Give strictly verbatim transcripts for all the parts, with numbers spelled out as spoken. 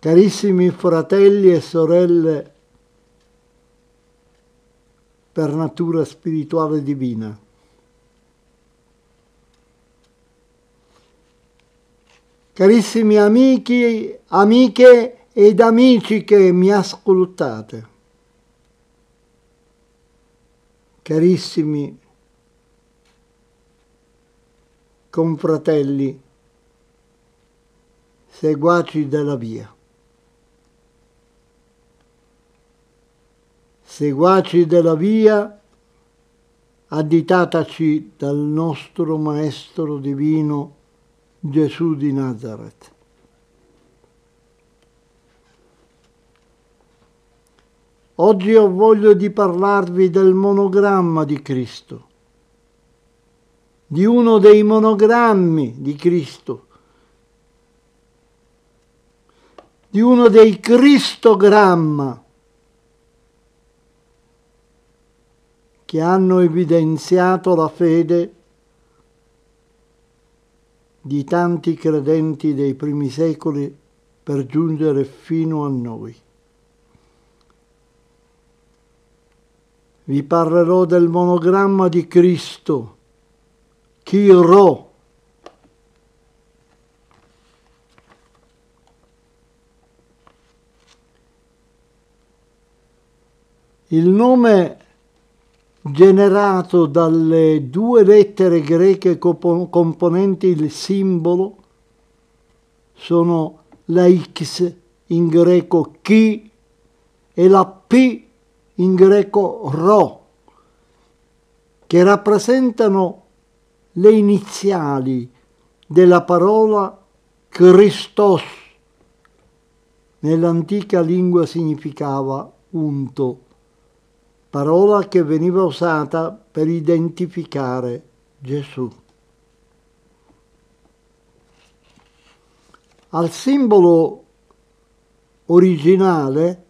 Carissimi fratelli e sorelle per natura spirituale divina, carissimi amici, amiche ed amici che mi ascoltate, carissimi confratelli, seguaci della via. Seguaci della via additataci dal nostro Maestro Divino Gesù di Nazareth. Oggi ho voglia di parlarvi del monogramma di Cristo, di uno dei monogrammi di Cristo, di uno dei cristogramma che hanno evidenziato la fede di tanti credenti dei primi secoli per giungere fino a noi. Vi parlerò del monogramma di Cristo, Kyrios. Il nome generato dalle due lettere greche componenti il simbolo sono la X in greco chi e la P in greco rho, che rappresentano le iniziali della parola Christos. Nell'antica lingua significava unto, parola che veniva usata per identificare Gesù. Al simbolo originale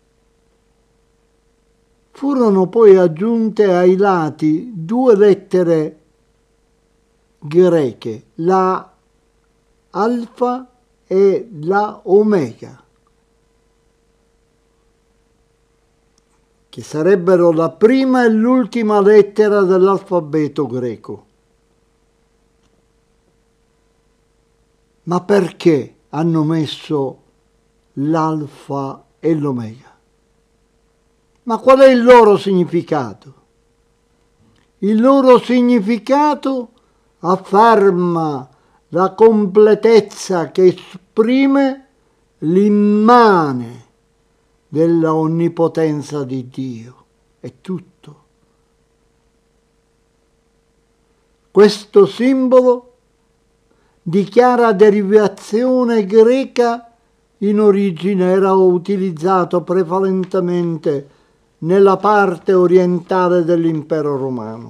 furono poi aggiunte ai lati due lettere greche, la alfa e la omega, che sarebbero la prima e l'ultima lettera dell'alfabeto greco. Ma perché hanno messo l'alfa e l'omega? Ma qual è il loro significato? Il loro significato afferma la completezza che esprime l'immane della onnipotenza di Dio. È tutto. Questo simbolo dichiara derivazione greca, in origine era utilizzato prevalentemente nella parte orientale dell'impero romano.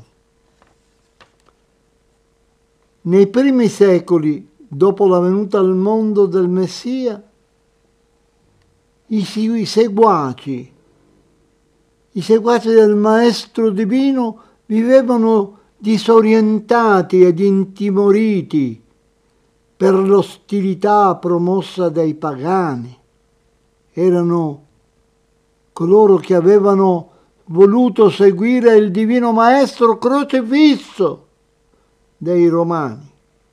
Nei primi secoli, dopo la venuta al mondo del Messia, i seguaci, i seguaci del Maestro Divino vivevano disorientati ed intimoriti per l'ostilità promossa dai pagani. Erano coloro che avevano voluto seguire il Divino Maestro crocifisso dei Romani.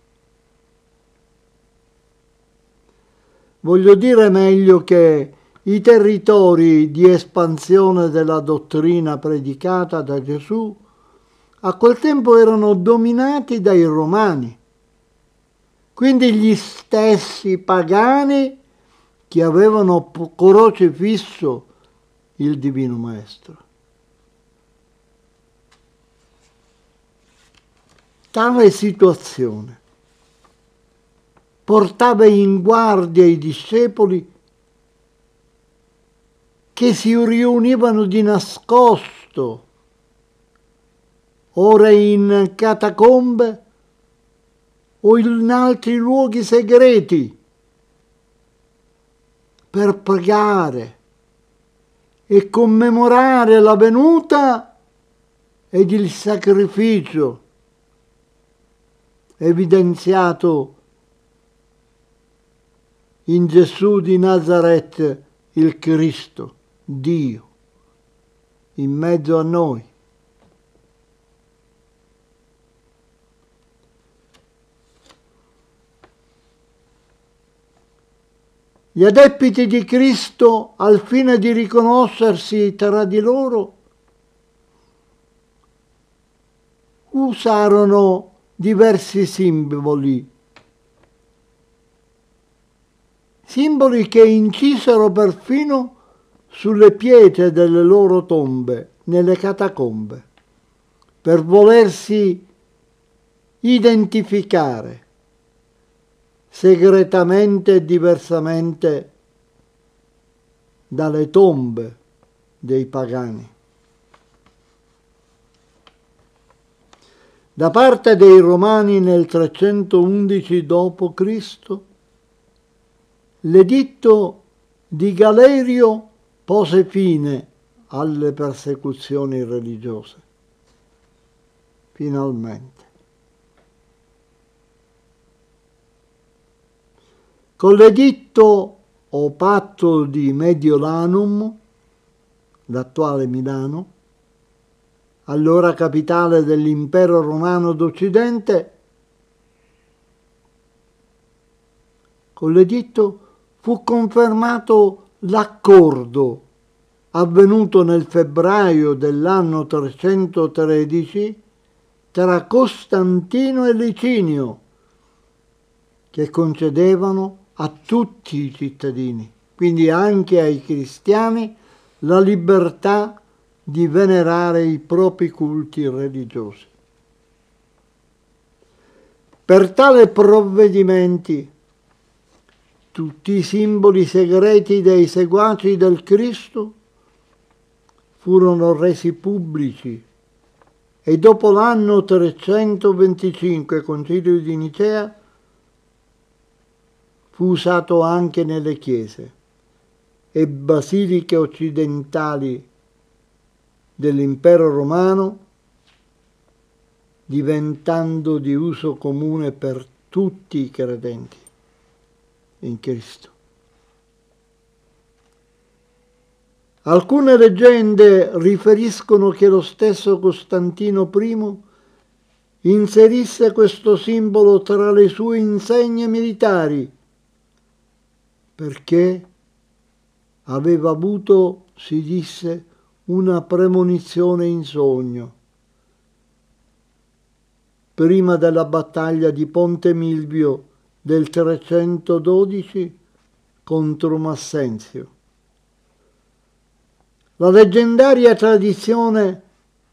Voglio dire meglio che i territori di espansione della dottrina predicata da Gesù a quel tempo erano dominati dai Romani, quindi gli stessi pagani che avevano crocifisso il Divino Maestro. Tale situazione portava in guardia i discepoli che si riunivano di nascosto, ora in catacombe o in altri luoghi segreti, per pregare e commemorare la venuta ed il sacrificio evidenziato in Gesù di Nazaret, il Cristo, Dio, in mezzo a noi. Gli adepti di Cristo, al fine di riconoscersi tra di loro, usarono diversi simboli, simboli che incisero perfino sulle pietre delle loro tombe, nelle catacombe, per volersi identificare segretamente e diversamente dalle tombe dei pagani. Da parte dei Romani nel trecentoundici dopo Cristo, l'editto di Galerio pose fine alle persecuzioni religiose. Finalmente. Con l'editto o patto di Mediolanum, l'attuale Milano, allora capitale dell'impero romano d'Occidente, con l'editto fu confermato l'accordo avvenuto nel febbraio dell'anno trecentotredici tra Costantino e Licinio, che concedevano a tutti i cittadini, quindi anche ai cristiani, la libertà di venerare i propri culti religiosi. Per tale provvedimenti, tutti i simboli segreti dei seguaci del Cristo furono resi pubblici e dopo l'anno trecentoventicinque, Concilio di Nicea, fu usato anche nelle chiese e basiliche occidentali dell'impero romano, diventando di uso comune per tutti i credenti in Cristo. Alcune leggende riferiscono che lo stesso Costantino I inserisse questo simbolo tra le sue insegne militari, perché aveva avuto, si disse, una premonizione in sogno prima della battaglia di Ponte Milvio del trecentododici contro Massenzio. La leggendaria tradizione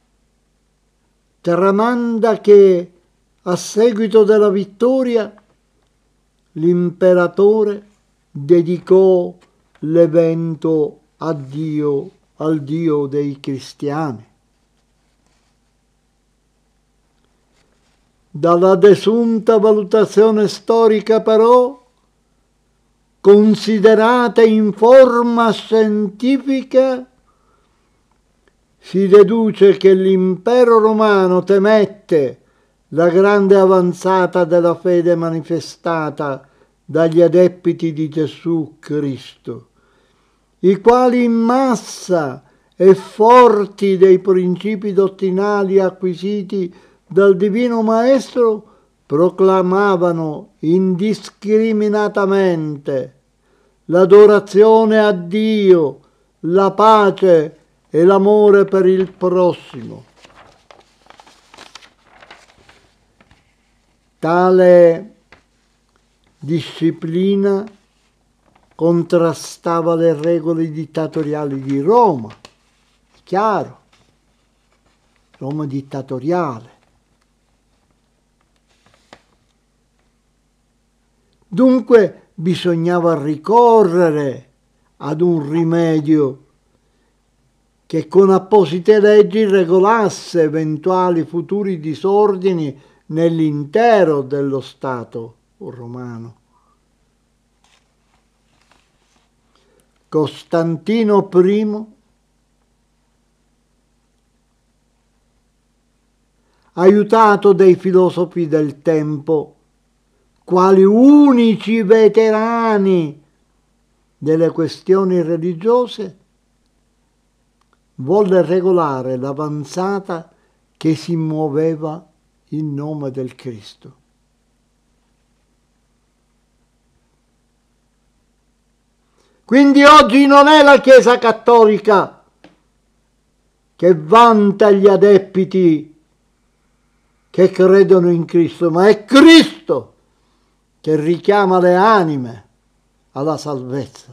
tramanda che a seguito della vittoria l'imperatore dedicò l'evento a Dio, al Dio dei cristiani. Dalla desunta valutazione storica, però, considerata in forma scientifica, si deduce che l'impero romano temette la grande avanzata della fede manifestata dagli adepti di Gesù Cristo, i quali in massa e forti dei principi dottrinali acquisiti dal Divino Maestro proclamavano indiscriminatamente l'adorazione a Dio, la pace e l'amore per il prossimo. Tale disciplina contrastava le regole dittatoriali di Roma, chiaro, Roma dittatoriale. Dunque bisognava ricorrere ad un rimedio che con apposite leggi regolasse eventuali futuri disordini nell'intero dello Stato romano. Costantino I aiutato dai filosofi del tempo, quali unici veterani delle questioni religiose, volle regolare l'avanzata che si muoveva in nome del Cristo. Quindi oggi non è la Chiesa cattolica che vanta gli adepti che credono in Cristo, ma è Cristo che richiama le anime alla salvezza.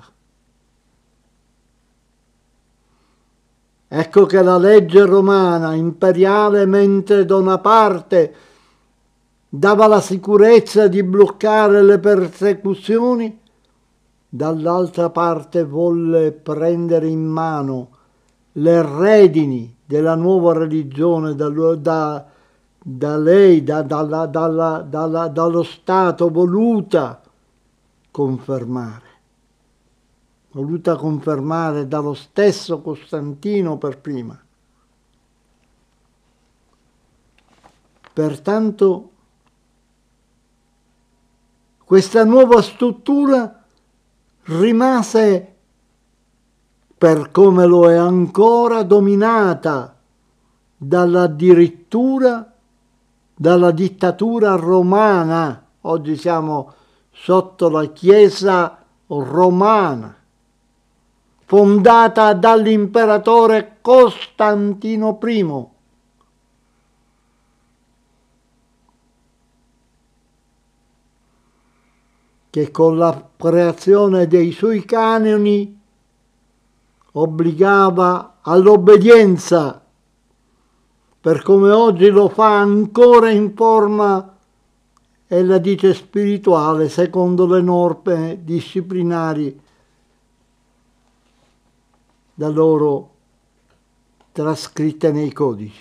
Ecco che la legge romana imperiale, mentre da una parte dava la sicurezza di bloccare le persecuzioni, dall'altra parte volle prendere in mano le redini della nuova religione da, da, da lei, da, dalla, dalla, dalla, dallo Stato voluta confermare. voluta confermare dallo stesso Costantino per prima. Pertanto questa nuova struttura rimase, per come lo è ancora, dominata dalla addirittura dalla dittatura romana. Oggi siamo sotto la Chiesa romana, fondata dall'imperatore Costantino I. Che con la creazione dei suoi canoni obbligava all'obbedienza, per come oggi lo fa ancora in forma, ella dice, spirituale, secondo le norme disciplinari da loro trascritte nei codici.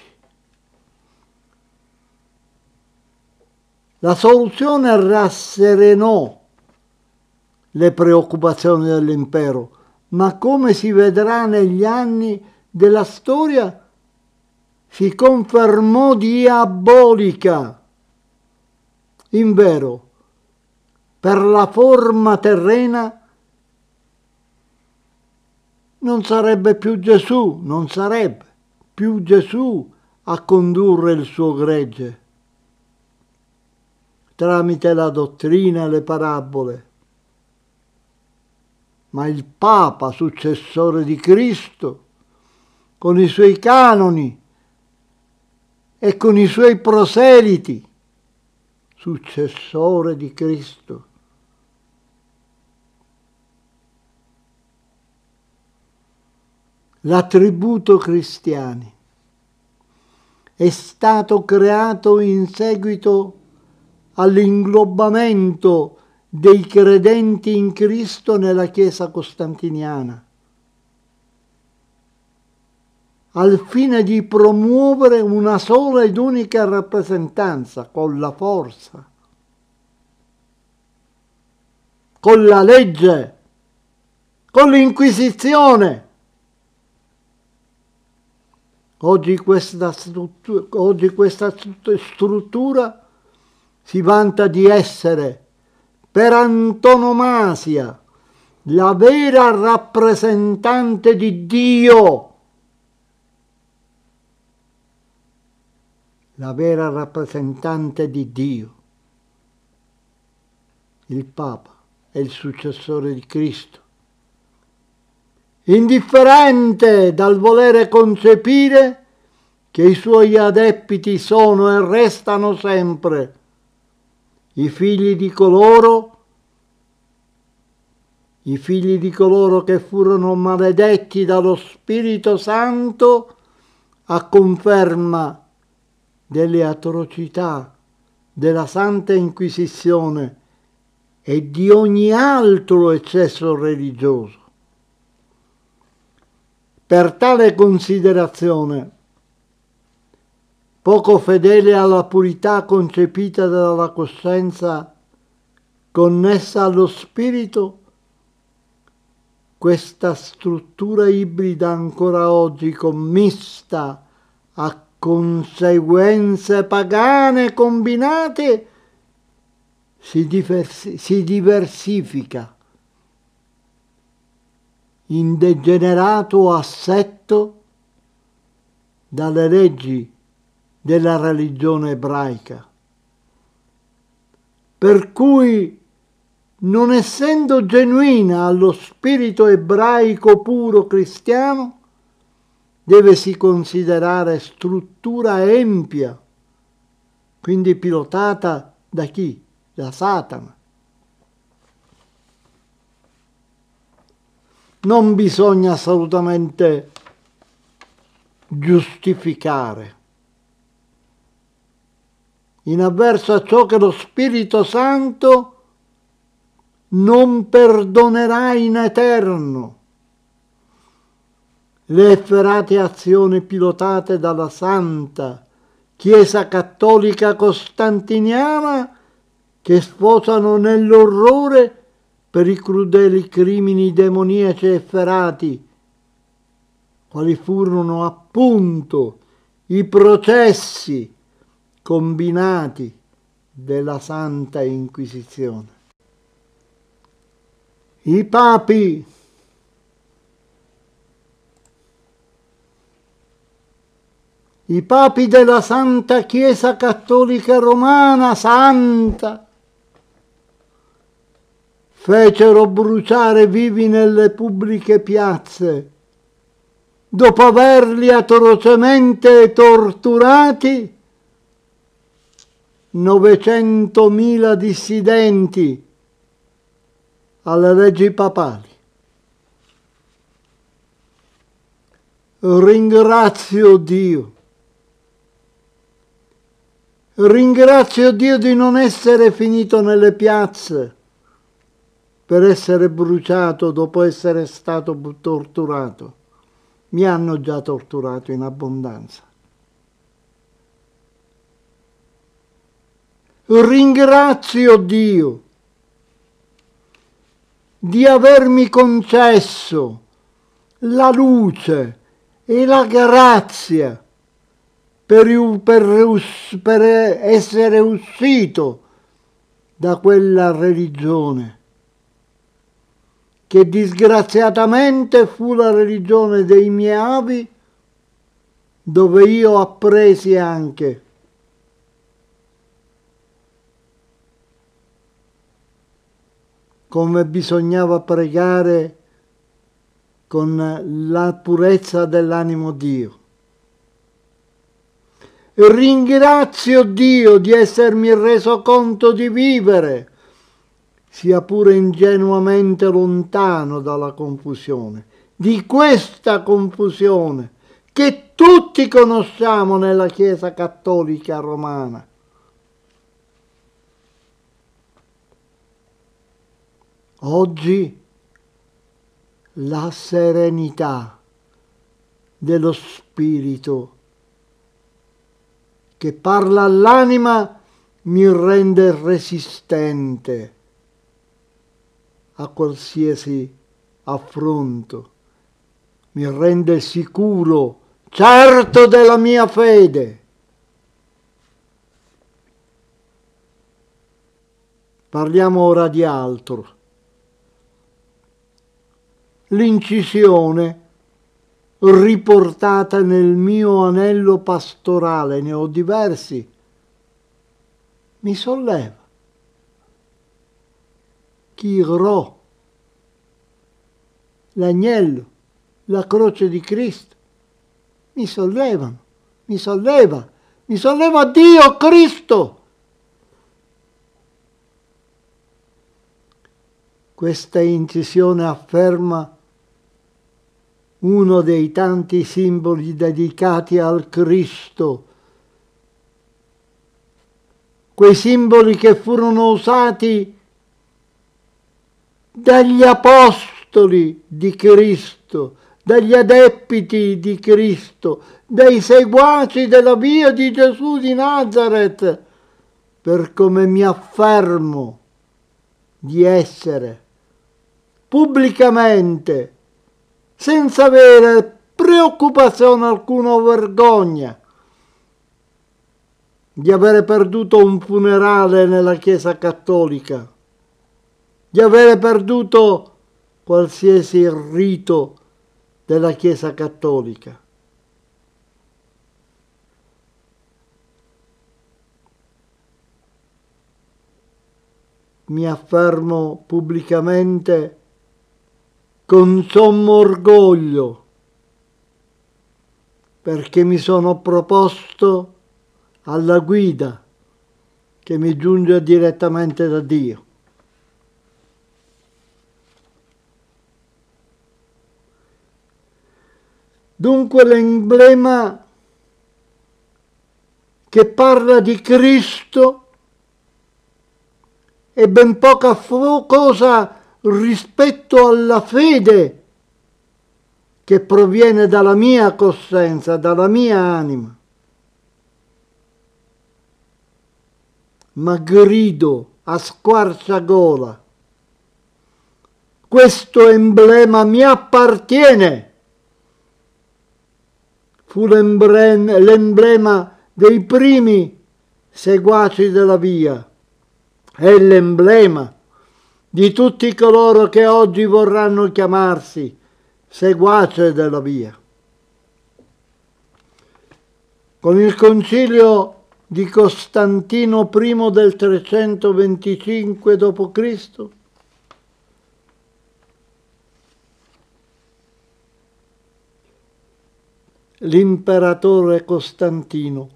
La soluzione rasserenò le preoccupazioni dell'impero, ma come si vedrà negli anni della storia, si confermò diabolica. Invero, per la forma terrena non sarebbe più Gesù, non sarebbe più Gesù a condurre il suo gregge tramite la dottrina e le parabole, ma il Papa, successore di Cristo, con i suoi canoni e con i suoi proseliti, successore di Cristo. L'attributo cristiani è stato creato in seguito all'inglobamento dei credenti in Cristo nella Chiesa costantiniana, al fine di promuovere una sola ed unica rappresentanza con la forza, con la legge, con l'Inquisizione. Oggi questa struttura, oggi questa struttura si vanta di essere per antonomasia la vera rappresentante di Dio, la vera rappresentante di Dio. Il Papa è il successore di Cristo, indifferente dal volere concepire che i suoi adepti sono e restano sempre i figli di coloro, i figli di coloro che furono maledetti dallo Spirito Santo a conferma delle atrocità della Santa Inquisizione e di ogni altro eccesso religioso. Per tale considerazione, poco fedele alla purità concepita dalla coscienza connessa allo spirito, questa struttura ibrida ancora oggi commista a conseguenze pagane combinate si, diversi, si diversifica in degenerato assetto dalle leggi della religione ebraica, per cui, non essendo genuina allo spirito ebraico puro cristiano, devesi considerare struttura empia, quindi pilotata da chi? Da Satana. Non bisogna assolutamente giustificare, in avverso a ciò che lo Spirito Santo non perdonerà in eterno, le efferate azioni pilotate dalla Santa Chiesa Cattolica Costantiniana, che sfociano nell'orrore per i crudeli crimini demoniaci efferati, quali furono appunto i processi combinati della Santa Inquisizione. I papi i papi della Santa Chiesa Cattolica Romana, santa, fecero bruciare vivi nelle pubbliche piazze, dopo averli atrocemente torturati, novecentomila dissidenti alle leggi papali. Ringrazio Dio. Ringrazio Dio di non essere finito nelle piazze per essere bruciato dopo essere stato torturato. Mi hanno già torturato in abbondanza. Ringrazio Dio di avermi concesso la luce e la grazia per, per, per essere uscito da quella religione, che disgraziatamente fu la religione dei miei avi, dove io appresi anche come bisognava pregare con la purezza dell'animo Dio. Ringrazio Dio di essermi reso conto di vivere, sia pure ingenuamente lontano dalla confusione, di questa confusione che tutti conosciamo nella Chiesa Cattolica Romana. Oggi la serenità dello Spirito che parla all'anima mi rende resistente a qualsiasi affronto, mi rende sicuro, certo della mia fede. Parliamo ora di altro. L'incisione riportata nel mio anello pastorale, ne ho diversi, mi solleva. Chirò, l'agnello, la croce di Cristo, mi sollevano, mi solleva, mi solleva Dio Cristo. Questa incisione afferma uno dei tanti simboli dedicati al Cristo, quei simboli che furono usati dagli apostoli di Cristo, dagli adepti di Cristo, dai seguaci della via di Gesù di Nazareth, per come mi affermo di essere pubblicamente, senza avere preoccupazione alcuna o vergogna di avere perduto un funerale nella Chiesa Cattolica, di avere perduto qualsiasi rito della Chiesa Cattolica. Mi affermo pubblicamente con sommo orgoglio, perché mi sono proposto alla guida che mi giunge direttamente da Dio. Dunque l'emblema che parla di Cristo è ben poca cosa rispetto alla fede che proviene dalla mia coscienza, dalla mia anima. Ma grido a squarciagola: questo emblema mi appartiene. Fu l'emblema dei primi seguaci della via, è l'emblema di tutti coloro che oggi vorranno chiamarsi seguaci della via. Con il concilio di Costantino I del trecentoventicinque dopo Cristo l'imperatore Costantino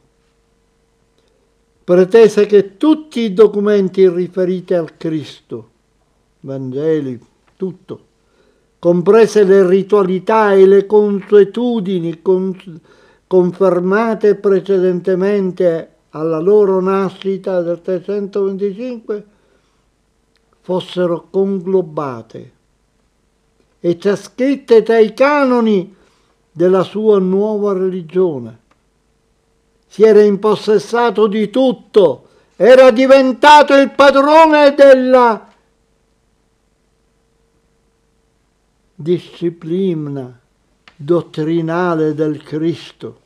pretese che tutti i documenti riferiti al Cristo, Vangeli, tutto, comprese le ritualità e le consuetudini con, confermate precedentemente alla loro nascita del trecentoventicinque, fossero conglobate e trascritte tra i canoni della sua nuova religione. Si era impossessato di tutto, era diventato il padrone della disciplina dottrinale del Cristo.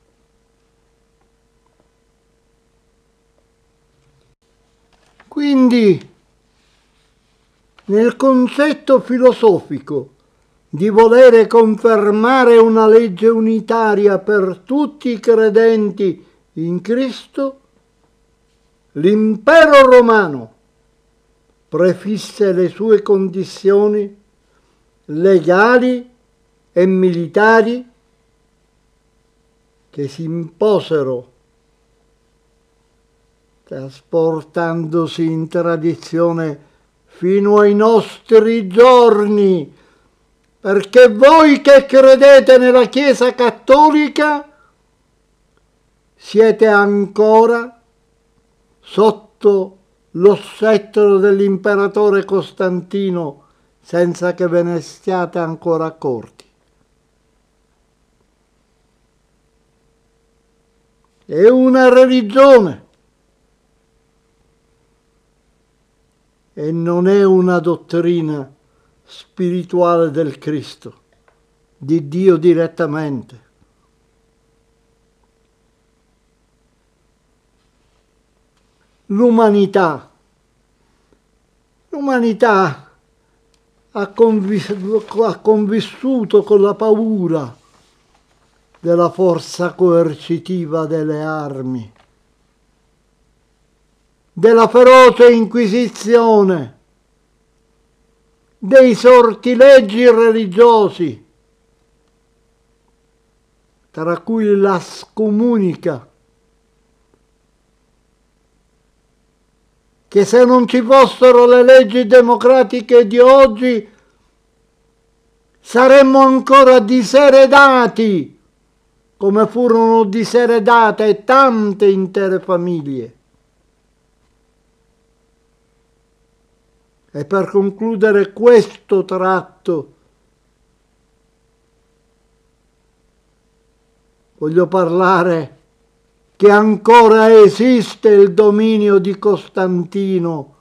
Quindi, nel concetto filosofico di volere confermare una legge unitaria per tutti i credenti in Cristo, l'impero romano prefisse le sue condizioni legali e militari che si imposero, trasportandosi in tradizione fino ai nostri giorni, perché voi che credete nella Chiesa Cattolica siete ancora sotto lo scettro dell'imperatore Costantino, senza che ve ne siate ancora accorti. È una religione e non è una dottrina spirituale del Cristo, di Dio direttamente. L'umanità. L'umanità ha, convis- ha convissuto con la paura della forza coercitiva delle armi, della feroce inquisizione, dei sortileggi religiosi, tra cui la scomunica, che se non ci fossero le leggi democratiche di oggi saremmo ancora diseredati, come furono diseredate tante intere famiglie. E per concludere questo tratto voglio parlare che ancora esiste il dominio di Costantino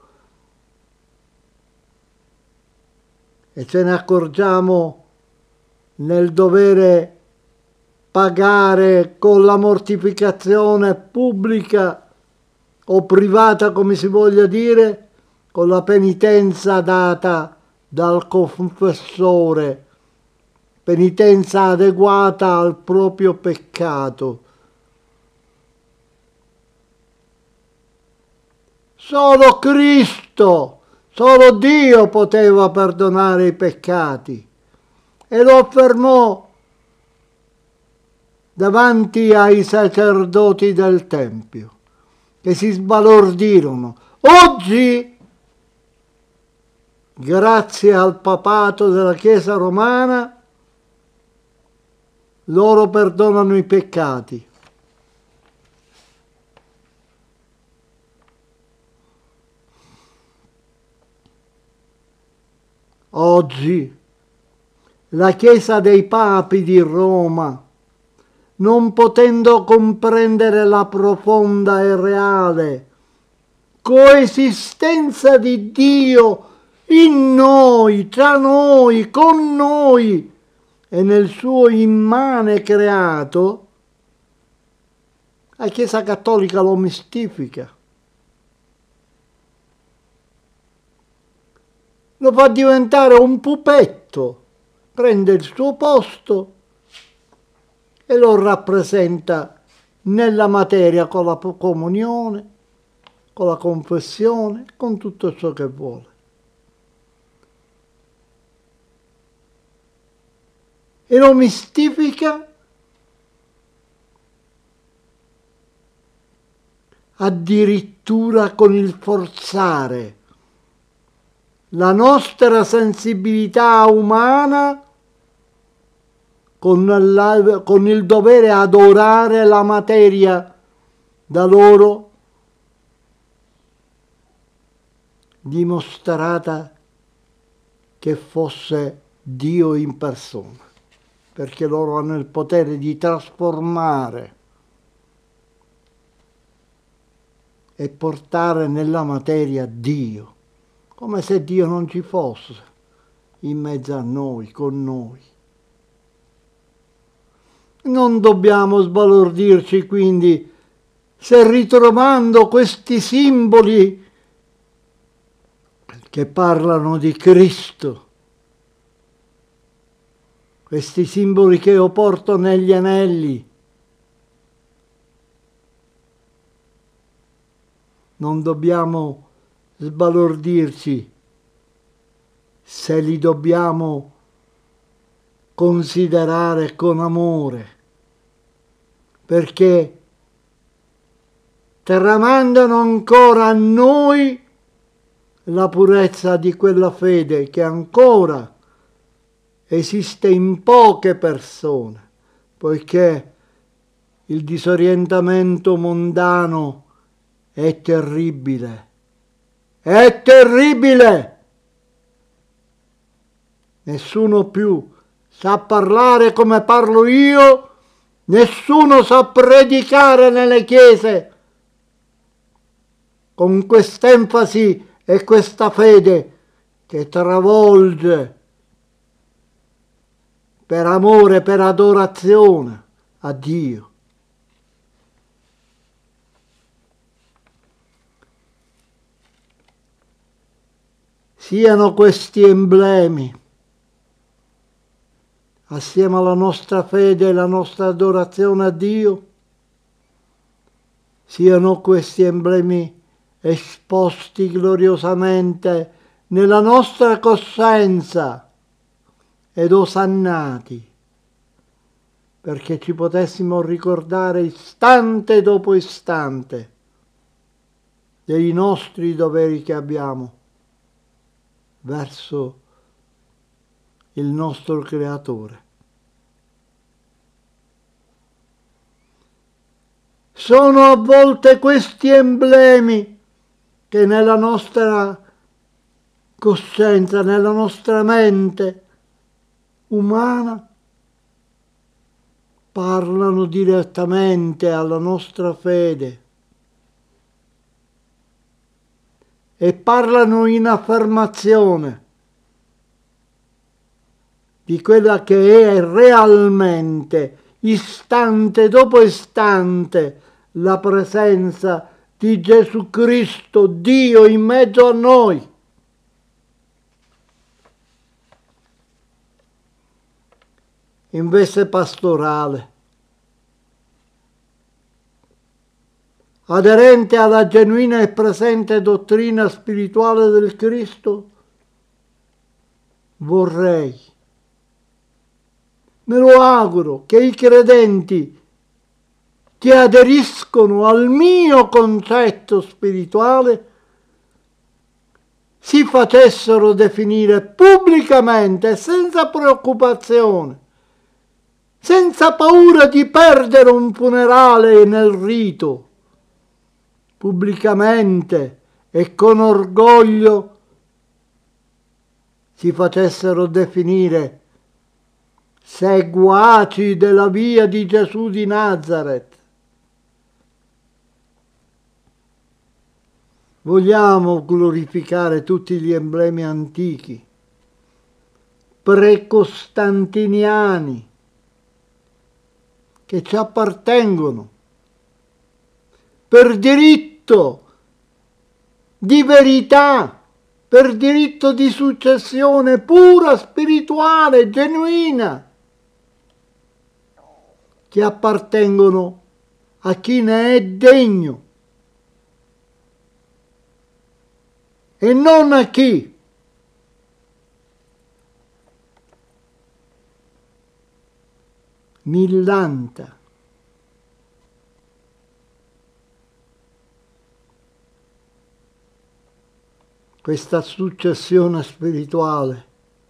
e ce ne accorgiamo nel dovere pagare con la mortificazione pubblica o privata, come si voglia dire, con la penitenza data dal confessore, penitenza adeguata al proprio peccato. Solo Cristo, solo Dio poteva perdonare i peccati e lo affermò davanti ai sacerdoti del Tempio, che si sbalordirono. Oggi, grazie al papato della Chiesa romana, loro perdonano i peccati. Oggi la Chiesa dei Papi di Roma, non potendo comprendere la profonda e reale coesistenza di Dio in noi, tra noi, con noi e nel suo immane creato, la Chiesa Cattolica lo mistifica. Lo fa diventare un pupetto, prende il suo posto e lo rappresenta nella materia con la comunione, con la confessione, con tutto ciò che vuole. E lo mistifica addirittura con il forzare la nostra sensibilità umana con, la, con il dovere adorare la materia da loro dimostrata che fosse Dio in persona, perché loro hanno il potere di trasformare e portare nella materia Dio, come se Dio non ci fosse in mezzo a noi, con noi. Non dobbiamo sbalordirci quindi se ritrovando questi simboli che parlano di Cristo, questi simboli che io porto negli anelli, non dobbiamo sbalordirci se li dobbiamo considerare con amore, perché tramandano ancora a noi la purezza di quella fede che ancora esiste in poche persone, poiché il disorientamento mondano è terribile. È terribile! Nessuno più sa parlare come parlo io, nessuno sa predicare nelle chiese con quest'enfasi e questa fede che travolge per amore, per adorazione a Dio. Siano questi emblemi, assieme alla nostra fede e la nostra adorazione a Dio, siano questi emblemi esposti gloriosamente nella nostra coscienza ed osannati, perché ci potessimo ricordare istante dopo istante dei nostri doveri che abbiamo verso il nostro Creatore. Sono a volte questi emblemi che nella nostra coscienza, nella nostra mente umana parlano direttamente alla nostra fede e parlano in affermazione di quella che è realmente, istante dopo istante, la presenza di Gesù Cristo, Dio in mezzo a noi. in veste pastorale, aderente alla genuina e presente dottrina spirituale del Cristo, vorrei, me lo auguro, che i credenti che aderiscono al mio concetto spirituale si facessero definire pubblicamente, senza preoccupazione, senza paura di perdere un funerale nel rito, pubblicamente e con orgoglio si facessero definire seguaci della via di Gesù di Nazaret. Vogliamo glorificare tutti gli emblemi antichi, precostantiniani, che ci appartengono per diritto di verità, per diritto di successione pura, spirituale, genuina, che appartengono a chi ne è degno e non a chi millanta questa successione spirituale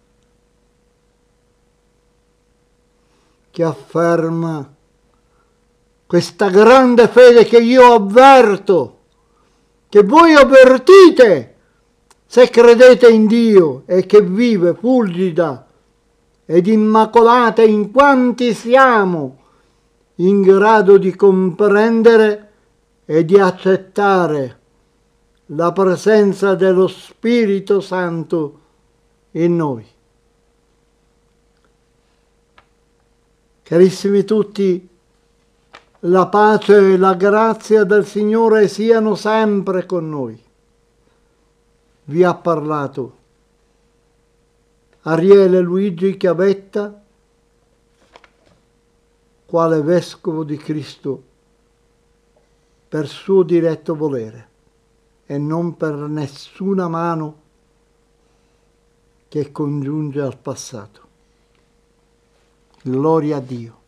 che afferma questa grande fede che io avverto, che voi avvertite se credete in Dio e che vive fulgida ed immacolata in quanti siamo in grado di comprendere e di accettare la presenza dello Spirito Santo in noi. Carissimi tutti, la pace e la grazia del Signore siano sempre con noi. Vi ha parlato Ariele Luigi Chiavetta, quale Vescovo di Cristo, per suo diretto volere e non per nessuna mano che congiunge al passato. Gloria a Dio.